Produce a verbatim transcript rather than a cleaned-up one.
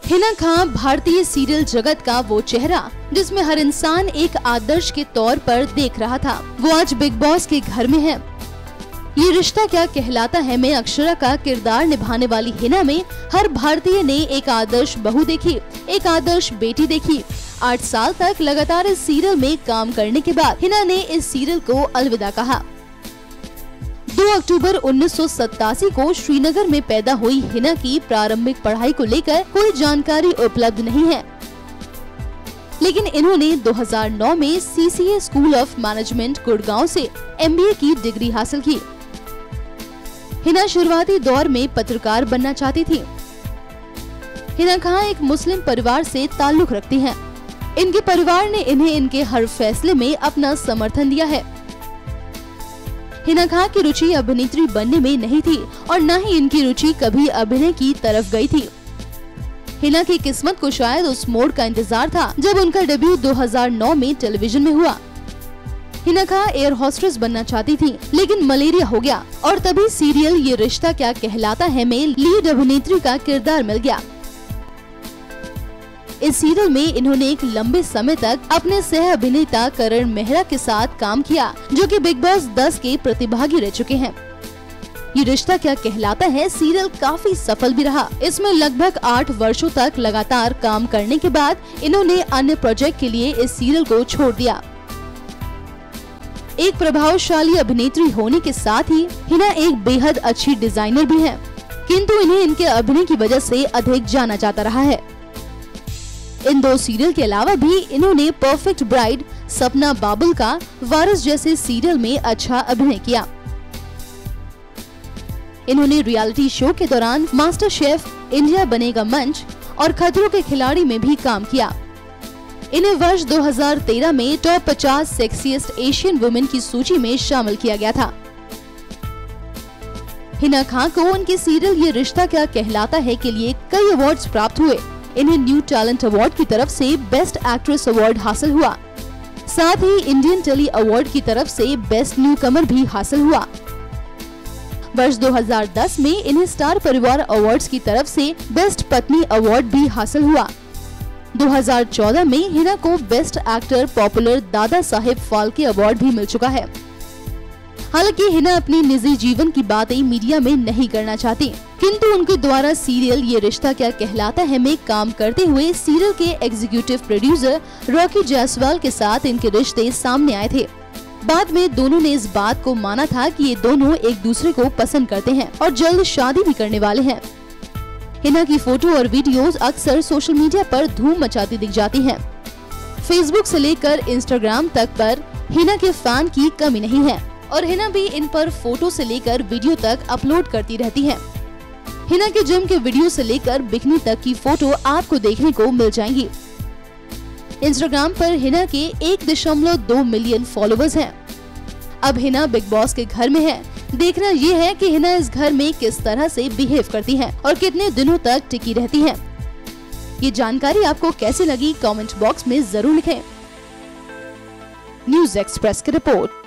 हिना खान भारतीय सीरियल जगत का वो चेहरा जिसमें हर इंसान एक आदर्श के तौर पर देख रहा था, वो आज बिग बॉस के घर में है। ये रिश्ता क्या कहलाता है में अक्षरा का किरदार निभाने वाली हिना में हर भारतीय ने एक आदर्श बहू देखी, एक आदर्श बेटी देखी। आठ साल तक लगातार इस सीरियल में काम करने के बाद हिना ने इस सीरियल को अलविदा कहा। दो अक्टूबर उन्नीस सौ सत्तासी को श्रीनगर में पैदा हुई हिना की प्रारंभिक पढ़ाई को लेकर कोई जानकारी उपलब्ध नहीं है, लेकिन इन्होंने दो हज़ार नौ में C C A school of management Gurgaon से एम बी ए की डिग्री हासिल की। हिना शुरुआती दौर में पत्रकार बनना चाहती थी। हिना खान एक मुस्लिम परिवार से ताल्लुक रखती हैं। इनके परिवार ने इन्हें इनके हर फैसले में अपना समर्थन दिया है। हिना खान की रुचि अभिनेत्री बनने में नहीं थी और न ही इनकी रुचि कभी अभिनय की तरफ गई थी। हिना की किस्मत को शायद उस मोड़ का इंतजार था जब उनका डेब्यू दो हज़ार नौ में टेलीविजन में हुआ। हिना खान एयर होस्टेस बनना चाहती थी, लेकिन मलेरिया हो गया और तभी सीरियल ये रिश्ता क्या कहलाता है में लीड अभिनेत्री का किरदार मिल गया। इस सीरियल में इन्होंने एक लंबे समय तक अपने सह अभिनेता करण मेहरा के साथ काम किया, जो कि बिग बॉस दस के प्रतिभागी रह चुके हैं। ये रिश्ता क्या कहलाता है सीरियल काफी सफल भी रहा। इसमें लगभग आठ वर्षों तक लगातार काम करने के बाद इन्होंने अन्य प्रोजेक्ट के लिए इस सीरियल को छोड़ दिया। एक प्रभावशाली अभिनेत्री होने के साथ ही हिना एक बेहद अच्छी डिजाइनर भी है, किंतु इन्हें इनके अभिनय की वजह से अधिक जाना जाता रहा है। इन दो सीरियल के अलावा भी इन्होंने परफेक्ट ब्राइड, सपना बाबुल का वारिस जैसे सीरियल में अच्छा अभिनय किया। इन्होंने रियलिटी शो के दौरान मास्टर शेफ, इंडिया बनेगा मंच और खतरों के खिलाड़ी में भी काम किया। इन्हें वर्ष दो हज़ार तेरह में टॉप पचास सेक्सीएस्ट एशियन वुमेन की सूची में शामिल किया गया था। हिना खान को उनके सीरियल ये रिश्ता क्या कहलाता है के लिए कई अवार्ड्स प्राप्त हुए। इन्हें न्यू टैलेंट अवार्ड की तरफ से बेस्ट एक्ट्रेस अवार्ड हासिल हुआ। साथ ही इंडियन टेली अवार्ड की तरफ से बेस्ट न्यू कमर भी हासिल हुआ। वर्ष दो हज़ार दस में इन्हें स्टार परिवार अवार्ड्स की तरफ से बेस्ट पत्नी अवार्ड भी हासिल हुआ। दो हज़ार चौदह में हिना को best actor popular Dada Saheb Phalke award भी मिल चुका है। हालांकि हिना अपनी निजी जीवन की बातें मीडिया में नहीं करना चाहती, किंतु उनके द्वारा सीरियल ये रिश्ता क्या कहलाता है में काम करते हुए सीरियल के एग्जीक्यूटिव प्रोड्यूसर रॉकी जायसवाल के साथ इनके रिश्ते सामने आए थे। बाद में दोनों ने इस बात को माना था कि ये दोनों एक दूसरे को पसंद करते हैं और जल्द शादी भी करने वाले हैं। हिना की फोटो और वीडियोस अक्सर सोशल मीडिया पर धूम मचाती दिख जाती हैं। फेसबुक से लेकर इंस्टाग्राम तक पर हिना के फैन की कमी नहीं है और हिना भी इन पर फोटो से लेकर वीडियो तक अपलोड करती रहती है। हिना के जिम के वीडियो से लेकर बिकनी तक की फोटो आपको देखने को मिल जाएंगी। इंस्टाग्राम पर हिना के एक दशमलव दो मिलियन फॉलोअर्स हैं। अब हिना बिग बॉस के घर में है। देखना ये है कि हिना इस घर में किस तरह से बिहेव करती हैं और कितने दिनों तक टिकी रहती हैं। ये जानकारी आपको कैसी लगी कमेंट बॉक्स में जरूर लिखें। न्यूज़ एक्सप्रेस की रिपोर्ट।